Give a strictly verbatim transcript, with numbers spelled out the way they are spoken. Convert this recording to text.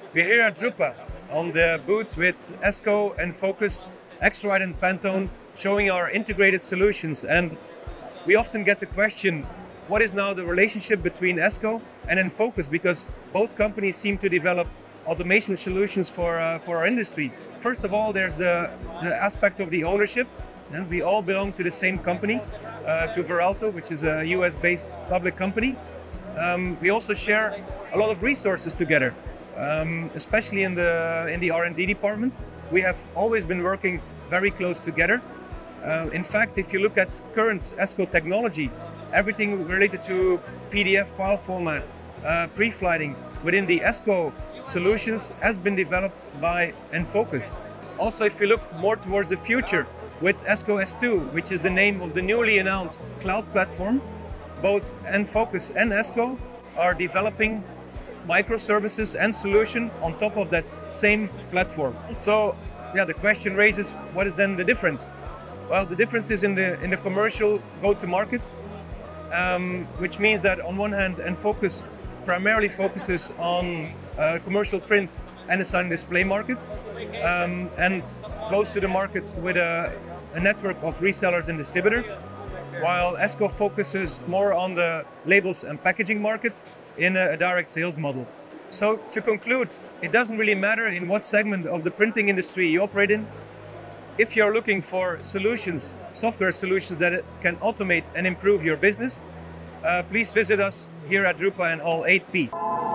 We're here at drupa on the booth with Esko Enfocus, X-Rite and Pantone, showing our integrated solutions. And we often get the question, what is now the relationship between Esko and Enfocus? Because both companies seem to develop automation solutions for, uh, for our industry. First of all, there's the, the aspect of the ownership. And we all belong to the same company, uh, to Veralto, which is a U S-based public company. Um, we also share a lot of resources together, um, especially in the, in the R and D department. We have always been working very close together. Uh, in fact, if you look at current Esko technology, everything related to P D F file format, uh, preflighting within the Esko solutions has been developed by Enfocus. Also, if you look more towards the future with Esko S two, which is the name of the newly announced cloud platform, both Enfocus and Esko are developing microservices and solution on top of that same platform. So, yeah, the question raises, what is then the difference? Well, the difference is in the in the commercial go-to-market, um, which means that on one hand, Enfocus primarily focuses on uh, commercial print and a sign display market, um, and goes to the market with a, a network of resellers and distributors, while Esko focuses more on the labels and packaging market in a, a direct sales model. So to conclude, it doesn't really matter in what segment of the printing industry you operate in. If you're looking for solutions, software solutions that can automate and improve your business, uh, please visit us here at drupa in Hall eight B.